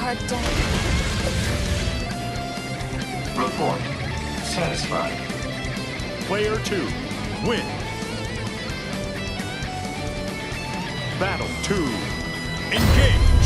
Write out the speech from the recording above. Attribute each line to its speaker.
Speaker 1: hard day.
Speaker 2: Report. Satisfied.
Speaker 3: Player 2, win. Battle 2, engage.